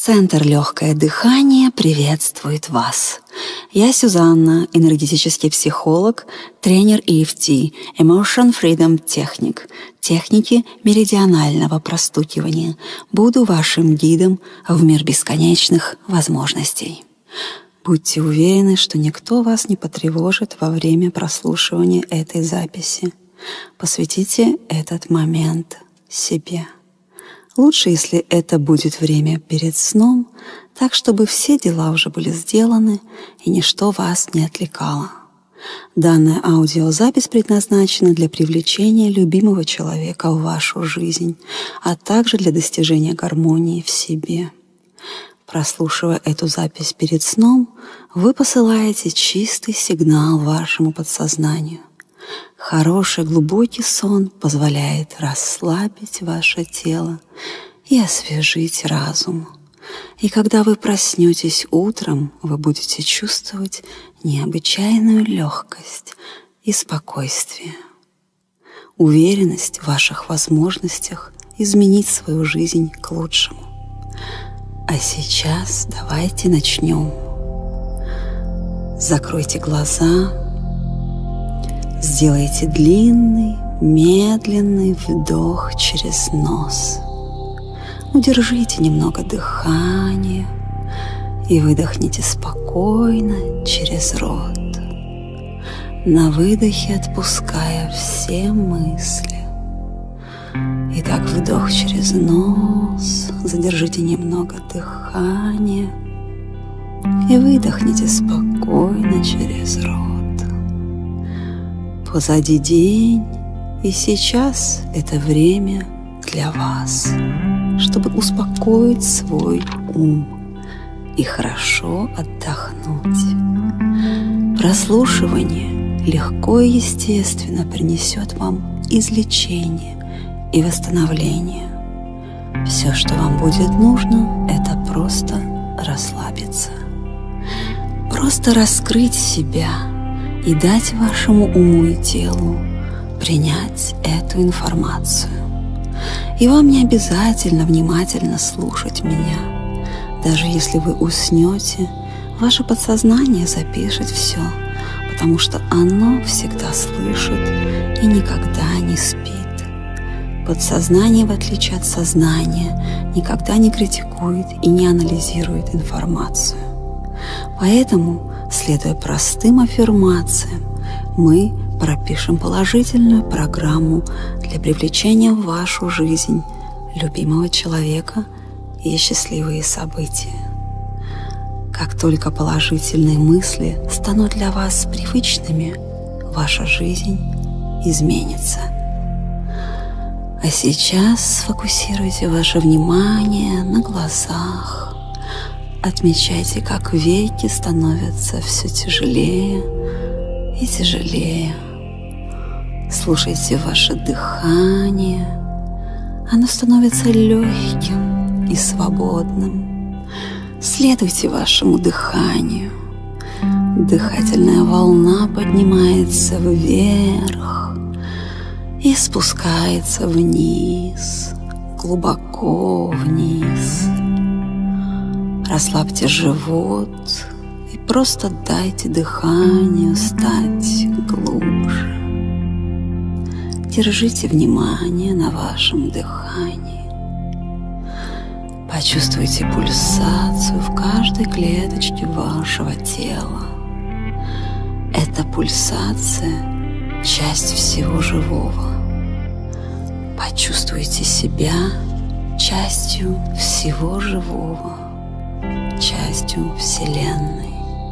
Центр «Легкое дыхание» приветствует вас. Я Сюзанна, энергетический психолог, тренер EFT, Emotion Freedom Technique, техники меридионального простукивания. Буду вашим гидом в мир бесконечных возможностей. Будьте уверены, что никто вас не потревожит во время прослушивания этой записи. Посвятите этот момент себе. Лучше, если это будет время перед сном, так, чтобы все дела уже были сделаны и ничто вас не отвлекало. Данная аудиозапись предназначена для привлечения любимого человека в вашу жизнь, а также для достижения гармонии в себе. Прослушивая эту запись перед сном, вы посылаете чистый сигнал вашему подсознанию. Хороший глубокий сон позволяет расслабить ваше тело и освежить разум. И когда вы проснетесь утром, вы будете чувствовать необычайную легкость и спокойствие. Уверенность в ваших возможностях изменить свою жизнь к лучшему. А сейчас давайте начнем. Закройте глаза. Сделайте длинный, медленный вдох через нос. Удержите немного дыхания и выдохните спокойно через рот. На выдохе отпуская все мысли. Итак, вдох через нос. Задержите немного дыхания и выдохните спокойно через рот. Позади день, и сейчас это время для вас, чтобы успокоить свой ум и хорошо отдохнуть. Прослушивание легко и естественно принесет вам излечение и восстановление. Все, что вам будет нужно, это просто расслабиться, просто раскрыть себя и дать вашему уму и телу принять эту информацию. И вам не обязательно внимательно слушать меня. Даже если вы уснете, ваше подсознание запишет все, потому что оно всегда слышит и никогда не спит. Подсознание, в отличие от сознания, никогда не критикует и не анализирует информацию. Поэтому, следуя простым аффирмациям, мы пропишем положительную программу для привлечения в вашу жизнь любимого человека и счастливые события. Как только положительные мысли станут для вас привычными, ваша жизнь изменится. А сейчас сфокусируйте ваше внимание на глазах. Отмечайте, как веки становятся все тяжелее и тяжелее. Слушайте ваше дыхание. Оно становится легким и свободным. Следуйте вашему дыханию. Дыхательная волна поднимается вверх и спускается вниз, глубоко вниз. Расслабьте живот и просто дайте дыханию стать глубже. Держите внимание на вашем дыхании. Почувствуйте пульсацию в каждой клеточке вашего тела. Эта пульсация – часть всего живого. Почувствуйте себя частью всего живого, частью Вселенной.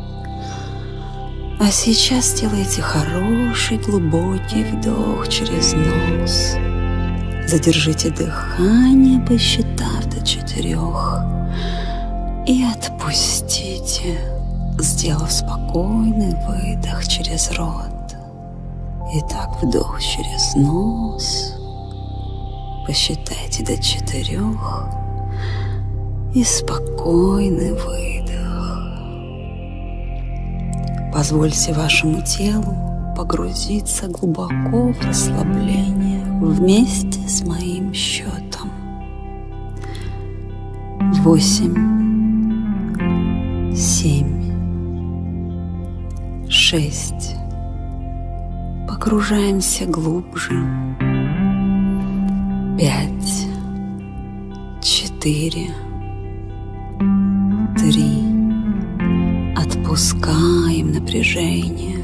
А сейчас сделайте хороший глубокий вдох через нос. Задержите дыхание, посчитав до 4, и отпустите, сделав спокойный выдох через рот. Итак, вдох через нос. Посчитайте до 4 и спокойный выдох. Позвольте вашему телу погрузиться глубоко в расслабление вместе с моим счетом. 8, 6. Погружаемся глубже. 5, 4, 3. Отпускаем напряжение.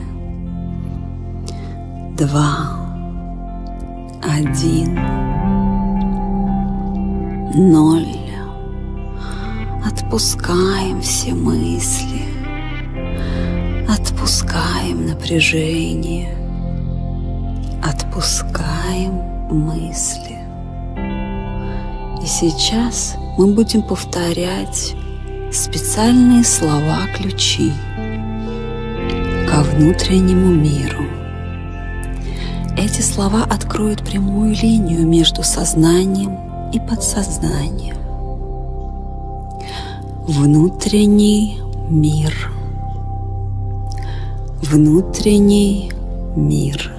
2, 1, 0. Отпускаем все мысли. Отпускаем напряжение. Отпускаем мысли. И сейчас мы будем повторять специальные слова-ключи ко внутреннему миру. Эти слова откроют прямую линию между сознанием и подсознанием. Внутренний мир. Внутренний мир.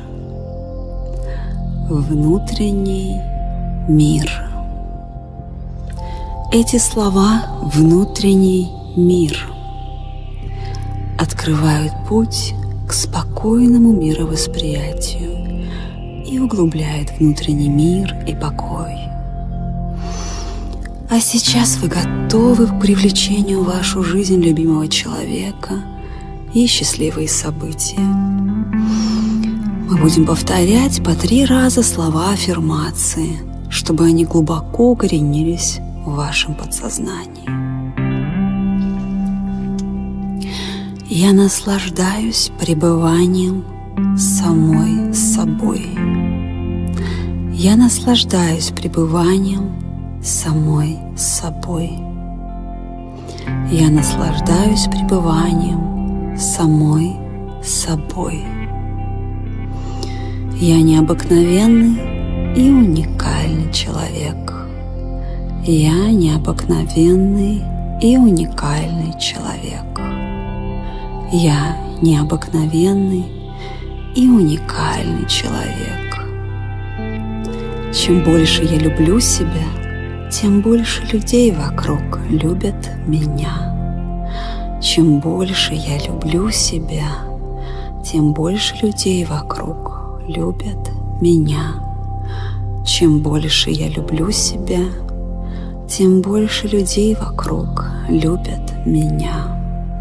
Внутренний мир. Эти слова «внутренний мир» открывают путь к спокойному мировосприятию и углубляют внутренний мир и покой. А сейчас вы готовы к привлечению в вашу жизнь любимого человека и счастливые события. Мы будем повторять по 3 раза слова аффирмации, чтобы они глубоко укоренились в вашем подсознании. Я наслаждаюсь пребыванием самой собой. Я наслаждаюсь пребыванием самой собой. Я наслаждаюсь пребыванием самой собой. Я необыкновенный и уникальный человек. Я необыкновенный и уникальный человек. Я необыкновенный и уникальный человек. Чем больше я люблю себя, тем больше людей вокруг любят меня. Чем больше я люблю себя, тем больше людей вокруг любят меня. Чем больше я люблю себя, тем больше людей вокруг любят меня.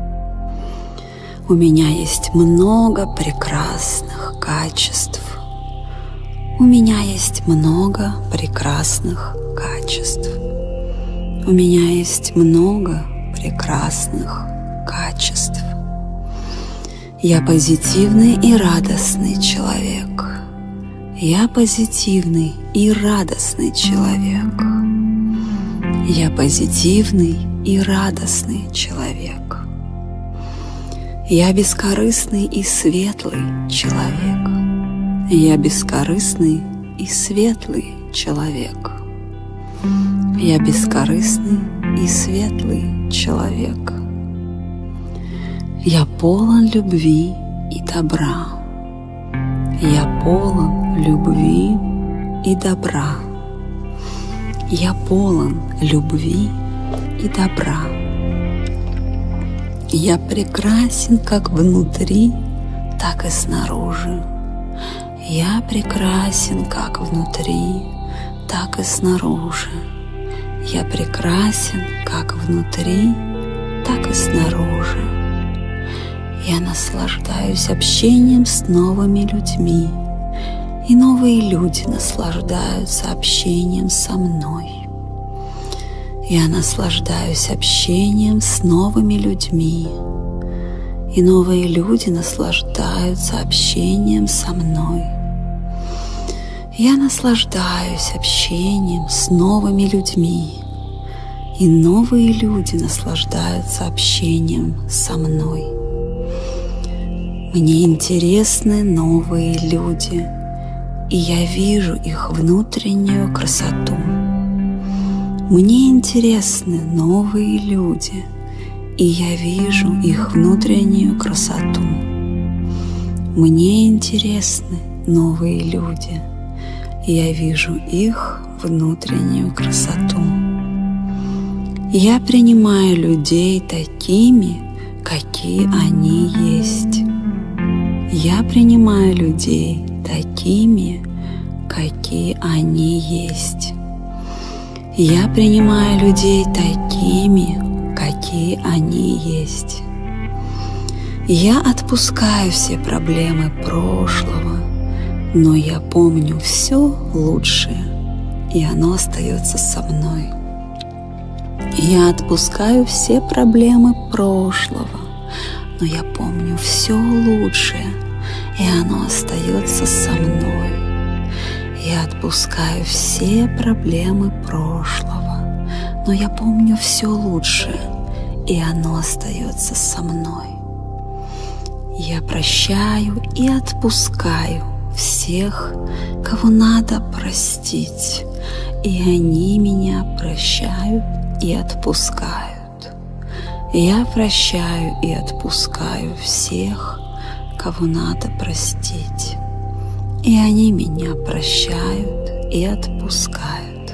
У меня есть много прекрасных качеств. У меня есть много прекрасных качеств. У меня есть много прекрасных качеств. Я позитивный и радостный человек. Я позитивный и радостный человек. Я позитивный и радостный человек. Я бескорыстный и светлый человек. Я бескорыстный и светлый человек. Я бескорыстный и светлый человек. Я полон любви и добра. Я полон любви и добра. Я полон любви и добра. Я прекрасен как внутри, так и снаружи. Я прекрасен как внутри, так и снаружи. Я прекрасен как внутри, так и снаружи. Я наслаждаюсь общением с новыми людьми, и новые люди наслаждаются общением со мной. Я наслаждаюсь общением с новыми людьми, и новые люди наслаждаются общением со мной. Я наслаждаюсь общением с новыми людьми, и новые люди наслаждаются общением со мной. Мне интересны новые люди, и я вижу их внутреннюю красоту. Мне интересны новые люди, и я вижу их внутреннюю красоту. Мне интересны новые люди, и я вижу их внутреннюю красоту. Я принимаю людей такими, какие они есть. Я принимаю людей такими, какие они есть. Я принимаю людей такими, какие они есть. Я отпускаю все проблемы прошлого, но я помню все лучшее, и оно остается со мной. Я отпускаю все проблемы прошлого, но я помню все лучшее, и оно остается со мной. Я отпускаю все проблемы прошлого, но я помню все лучшее, и оно остается со мной. Я прощаю и отпускаю всех, кого надо простить, и они меня прощают и отпускают. Я прощаю и отпускаю всех, кого надо простить, и они меня прощают и отпускают.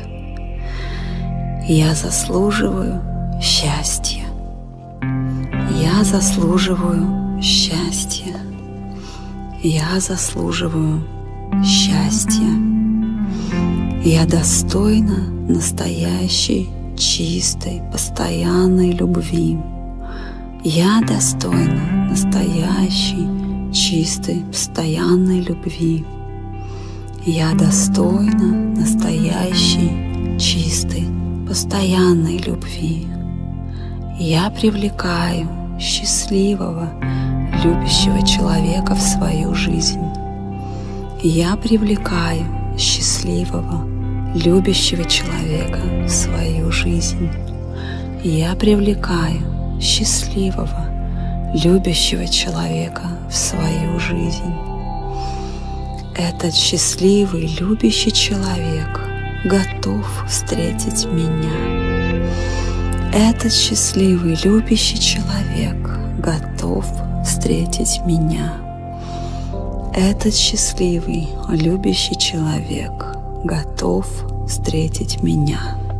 Я заслуживаю счастья. Я заслуживаю счастья. Я заслуживаю счастья. Я достойна настоящей, чистой, постоянной любви. Я достойна настоящей, чистой, постоянной любви. Я достойна настоящей, чистой, постоянной любви. Я привлекаю счастливого, любящего человека в свою жизнь. Я привлекаю счастливого, любящего человека в свою жизнь. Я привлекаю счастливого, любящего человека в свою жизнь. Этот счастливый, любящий человек готов встретить меня. Этот счастливый, любящий человек готов встретить меня. Этот счастливый, любящий человек готов встретить меня.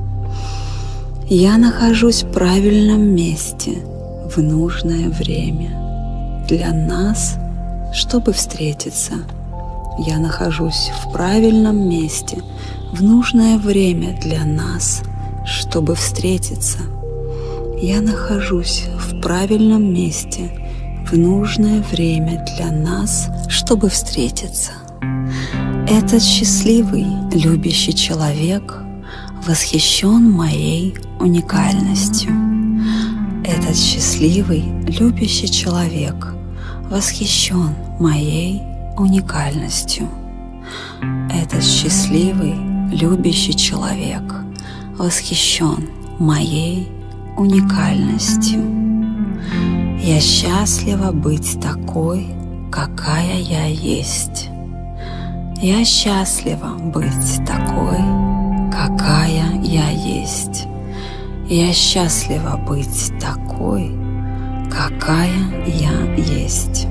Я нахожусь в правильном месте в нужное время для нас, чтобы встретиться. Я нахожусь в правильном месте в нужное время для нас, чтобы встретиться. Я нахожусь в правильном месте в нужное время для нас, чтобы встретиться. Этот счастливый, любящий человек восхищен моей уникальностью. Этот счастливый, любящий человек восхищен моей уникальностью. Этот счастливый, любящий человек восхищен моей уникальностью. Я счастлива быть такой, какая я есть. Я счастлива быть такой, какая я есть. Я счастлива быть такой, какая я есть.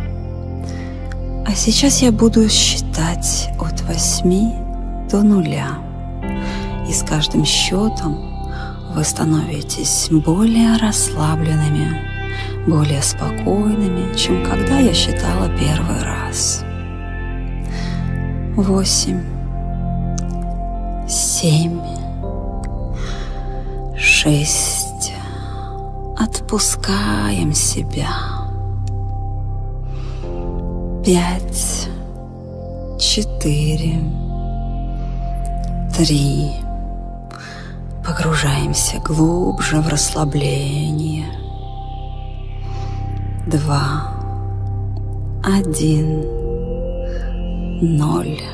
А сейчас я буду считать от 8 до 0. И с каждым счетом вы становитесь более расслабленными, более спокойными, чем когда я считала первый раз. 8, 7, 6. Отпускаем себя. 5, 4, 3. Погружаемся глубже в расслабление. 2, 1, 0.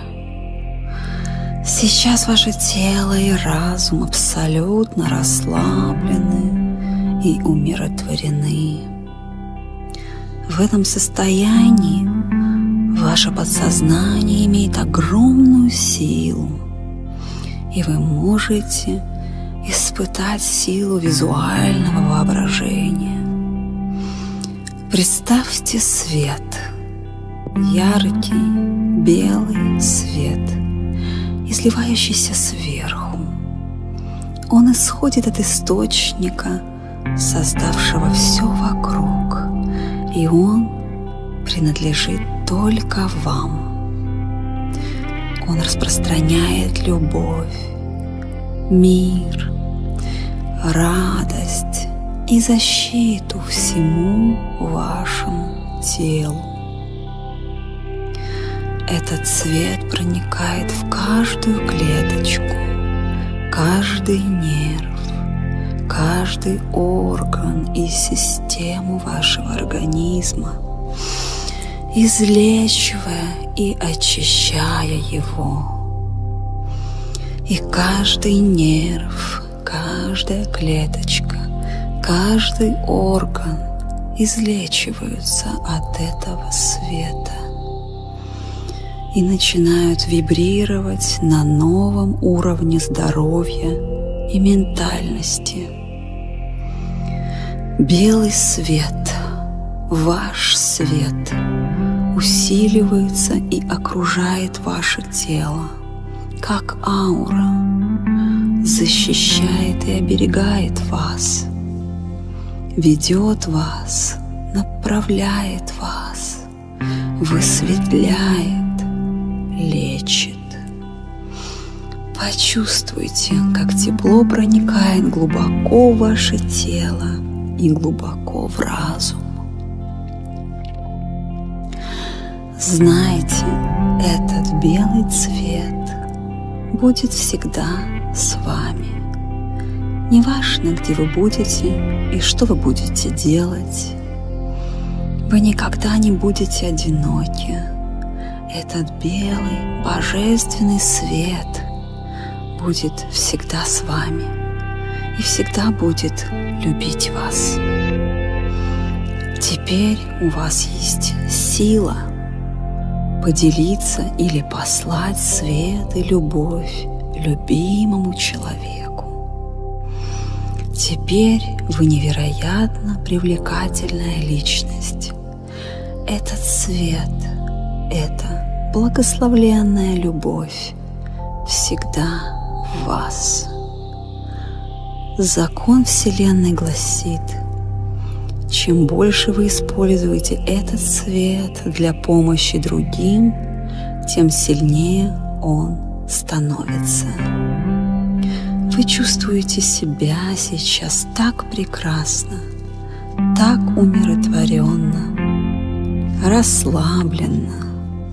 Сейчас ваше тело и разум абсолютно расслаблены и умиротворены. В этом состоянии ваше подсознание имеет огромную силу, и вы можете испытать силу визуального воображения. Представьте свет, яркий белый свет, изливающийся сверху. Он исходит от источника, создавшего все вокруг, и он принадлежит только вам. Он распространяет любовь, мир, радость и защиту всему вашему телу. Этот свет проникает в каждую клеточку, каждый нерв, каждый орган и систему вашего организма, излечивая и очищая его. И каждый нерв, каждая клеточка, каждый орган излечиваются от этого света и начинают вибрировать на новом уровне здоровья и ментальности. Белый свет, ваш свет, усиливается и окружает ваше тело, как аура, защищает и оберегает вас, ведет вас, направляет вас, высветляет, лечит. Почувствуйте, как тепло проникает глубоко в ваше тело и глубоко в разум. Знайте, этот белый цвет будет всегда с вами. Неважно, где вы будете и что вы будете делать, вы никогда не будете одиноки. Этот белый, божественный свет будет всегда с вами и всегда будет любить вас. Теперь у вас есть сила поделиться или послать свет и любовь любимому человеку. Теперь вы невероятно привлекательная личность. Этот свет, эта благословленная любовь всегда в вас. Закон Вселенной гласит: чем больше вы используете этот свет для помощи другим, тем сильнее он становится. Вы чувствуете себя сейчас так прекрасно, так умиротворенно, расслабленно.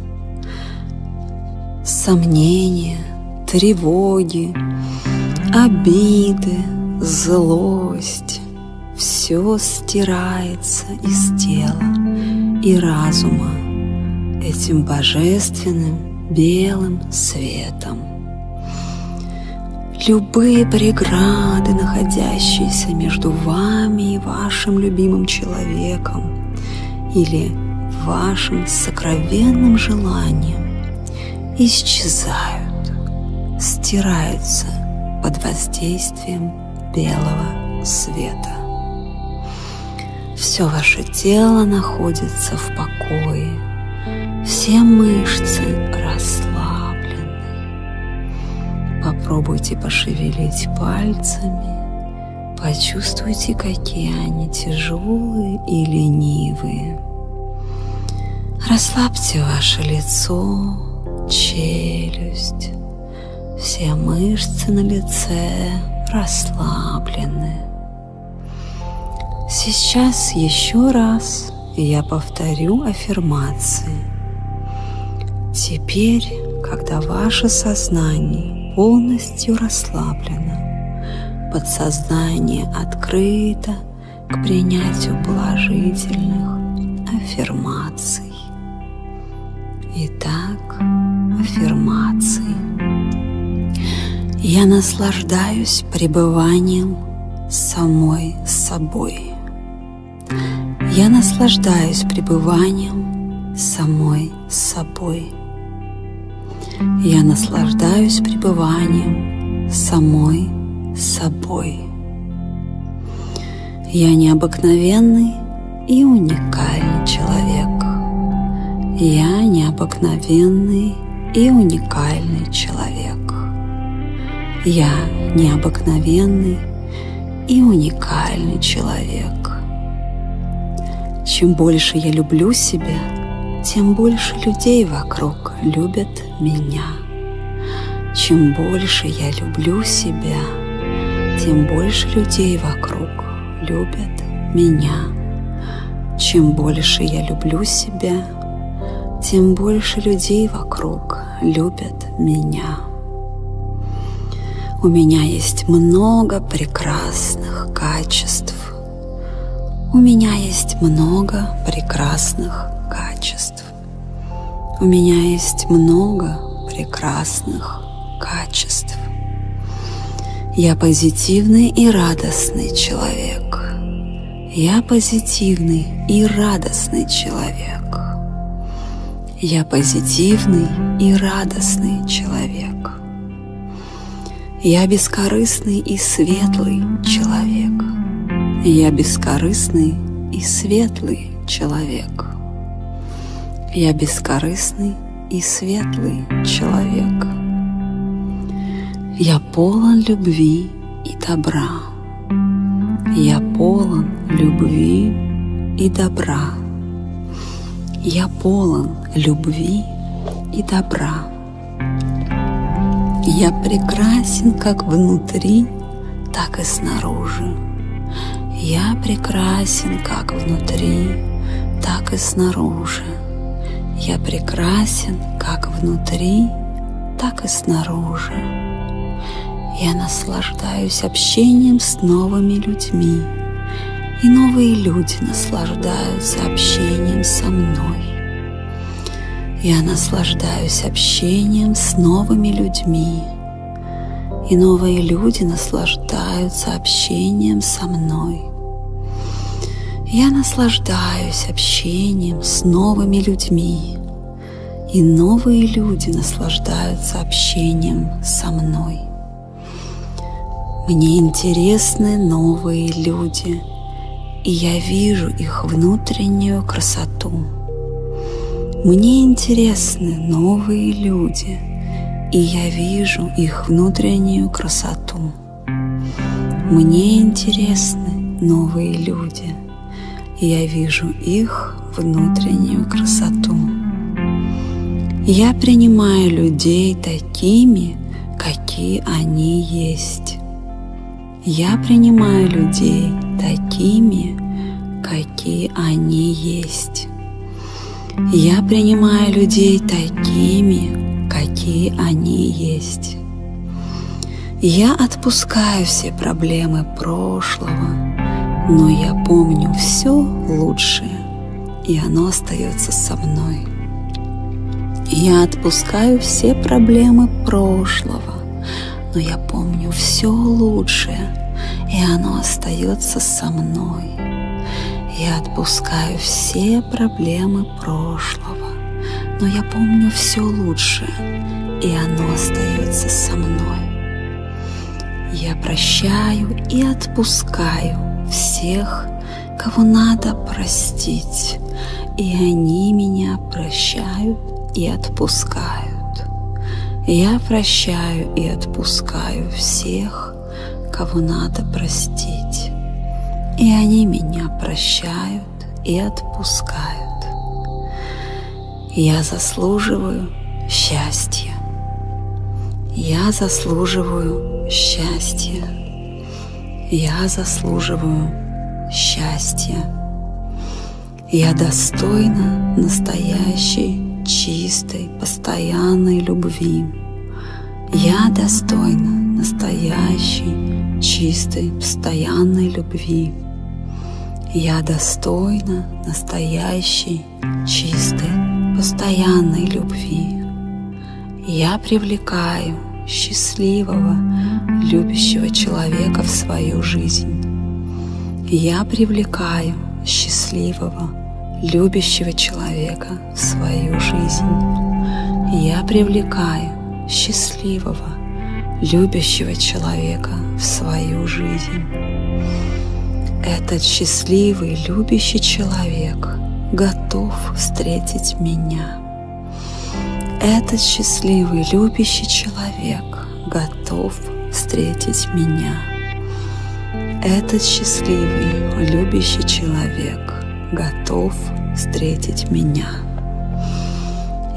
Сомнения, тревоги, обиды, злость — все стирается из тела и разума этим божественным белым светом. Любые преграды, находящиеся между вами и вашим любимым человеком или вашим сокровенным желанием, исчезают, стираются под воздействием белого света. Все ваше тело находится в покое, все мышцы расслаблены. Попробуйте пошевелить пальцами, почувствуйте, какие они тяжелые и ленивые. Расслабьте ваше лицо, челюсть, все мышцы на лице расслаблены. Сейчас еще раз я повторю аффирмации. Теперь, когда ваше сознание полностью расслаблено, подсознание открыто к принятию положительных аффирмаций. Итак, аффирмации. Я наслаждаюсь пребыванием самой собой. Я наслаждаюсь пребыванием самой собой. Я наслаждаюсь пребыванием самой собой. Я необыкновенный и уникальный человек. Я необыкновенный и уникальный человек. Я необыкновенный и уникальный человек. Чем больше я люблю себя, тем больше людей вокруг любят меня. Чем больше я люблю себя, тем больше людей вокруг любят меня. Чем больше я люблю себя, тем больше людей вокруг любят меня. У меня есть много прекрасных качеств. У меня есть много прекрасных качеств. У меня есть много прекрасных качеств. Я позитивный и радостный человек. Я позитивный и радостный человек. Я позитивный и радостный человек. Я бескорыстный и светлый человек. Я бескорыстный и светлый человек. Я бескорыстный и светлый человек. Я полон любви и добра. Я полон любви и добра. Я полон любви и добра. Я прекрасен как внутри, так и снаружи. Я прекрасен как внутри, так и снаружи. Я прекрасен как внутри, так и снаружи. Я наслаждаюсь общением с новыми людьми, и новые люди наслаждаются общением со мной. Я наслаждаюсь общением с новыми людьми, и новые люди наслаждаются общением со мной. Я наслаждаюсь общением с новыми людьми, и новые люди наслаждаются общением со мной. Мне интересны новые люди, и я вижу их внутреннюю красоту. Мне интересны новые люди, и я вижу их внутреннюю красоту. Мне интересны новые люди, и я вижу их внутреннюю красоту. Я принимаю людей такими, какие они есть. Я принимаю людей такими, какие они есть. Я принимаю людей такими, какие они есть. Я отпускаю все проблемы прошлого, но я помню все лучшее, и оно остается со мной. Я отпускаю все проблемы прошлого, но я помню все лучшее, и оно остается со мной. Я отпускаю все проблемы прошлого, но я помню все лучшее, и оно остается со мной. Я прощаю и отпускаю всех, кого надо простить, и они меня прощают и отпускают. Я прощаю и отпускаю всех, кого надо простить, и они меня прощают и отпускают. Я заслуживаю счастья. Я заслуживаю счастья. Я заслуживаю счастья. Я достойна настоящей, чистой, постоянной любви. Я достойна настоящей, чистой, постоянной любви. Я достойна настоящей, чистой, постоянной любви. Я привлекаю счастливого, любящего человека в свою жизнь. Я привлекаю счастливого, любящего человека в свою жизнь. Я привлекаю счастливого, любящего человека в свою жизнь. Этот счастливый, любящий человек готов встретить меня. Этот счастливый, любящий человек готов встретить меня. Этот счастливый, любящий человек готов встретить меня.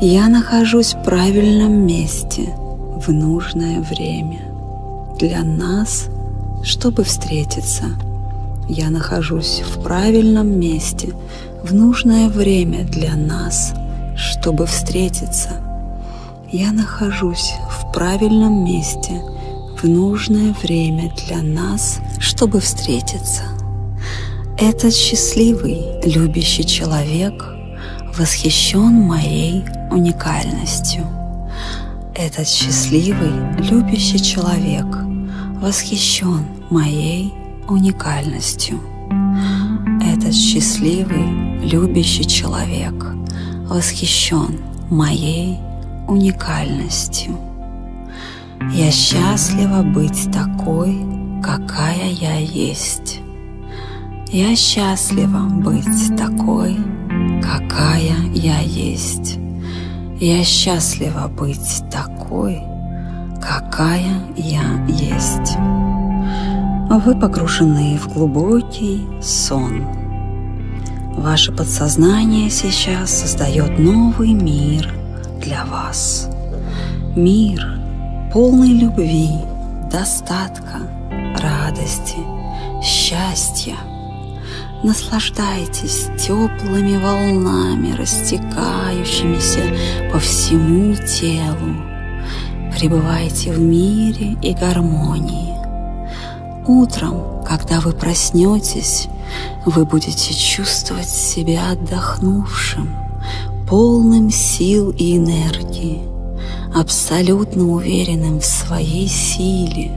Я нахожусь в правильном месте в нужное время для нас, чтобы встретиться. Я нахожусь в правильном месте в нужное время для нас, чтобы встретиться. Я нахожусь в правильном месте в нужное время для нас, чтобы встретиться. Этот счастливый, любящий человек восхищен моей уникальностью. Этот счастливый, любящий человек восхищен моей уникальностью. Этот счастливый, любящий человек восхищен моей уникальностью. Я счастлива быть такой, какая я есть. Я счастлива быть такой, какая я есть. Я счастлива быть такой, какая я есть. Вы погружены в глубокий сон. Ваше подсознание сейчас создает новый мир для вас. Мир, полный любви, достатка, радости, счастья. Наслаждайтесь теплыми волнами, растекающимися по всему телу. Пребывайте в мире и гармонии. Утром, когда вы проснетесь, вы будете чувствовать себя отдохнувшим, полным сил и энергии, абсолютно уверенным в своей силе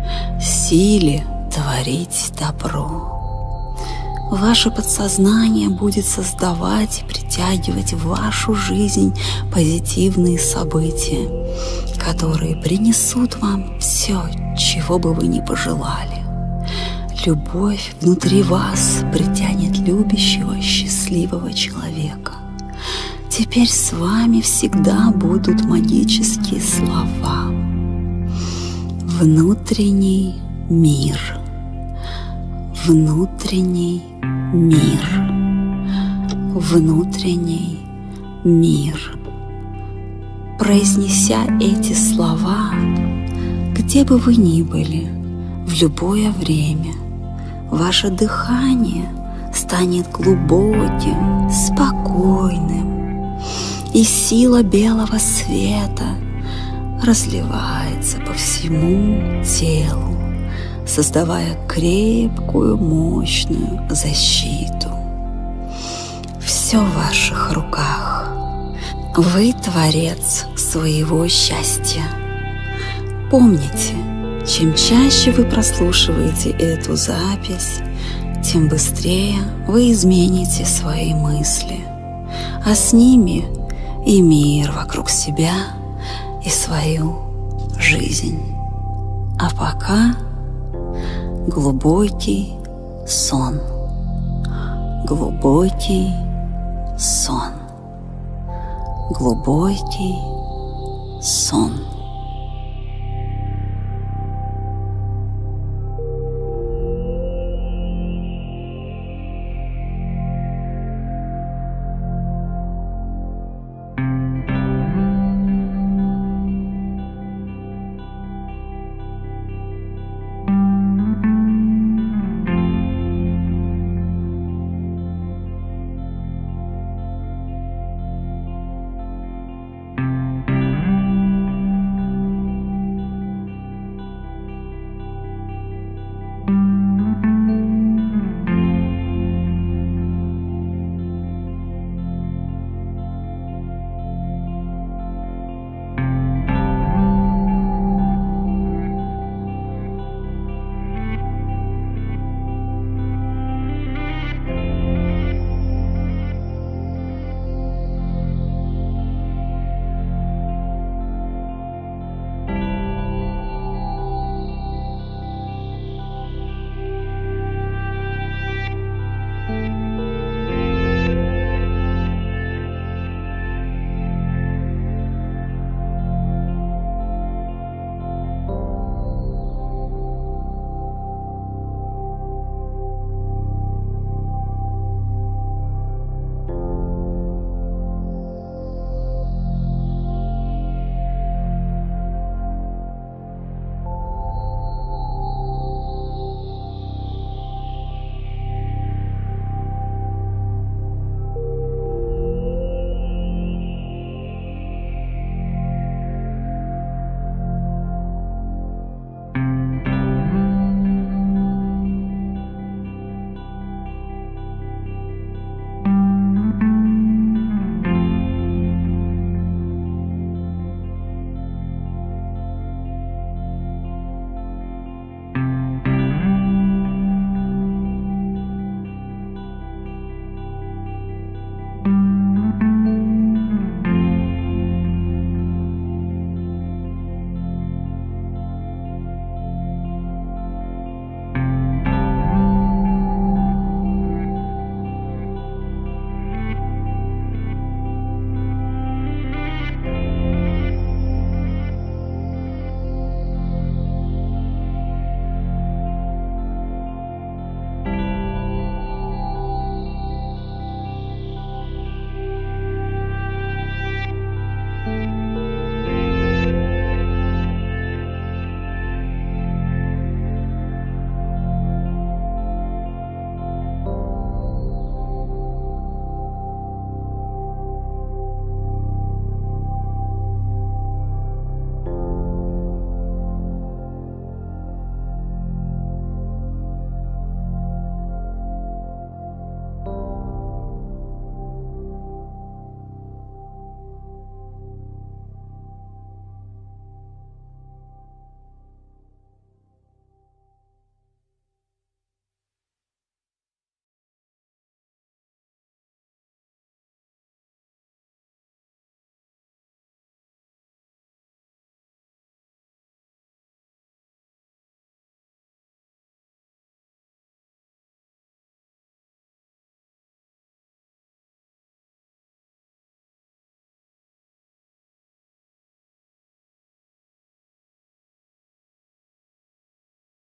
творить добро. Ваше подсознание будет создавать и притягивать в вашу жизнь позитивные события, которые принесут вам все, чего бы вы ни пожелали. Любовь внутри вас притянет любящего, счастливого человека. Теперь с вами всегда будут магические слова. Внутренний мир. Внутренний мир. Внутренний мир. Произнеся эти слова, где бы вы ни были, в любое время, ваше дыхание станет глубоким, спокойным, и сила белого света разливается по всему телу, создавая крепкую, мощную защиту. Все в ваших руках. Вы творец своего счастья. Помните, чем чаще вы прослушиваете эту запись, тем быстрее вы измените свои мысли, а с ними и мир вокруг себя, и свою жизнь. А пока глубокий сон. Глубокий сон. Глубокий сон.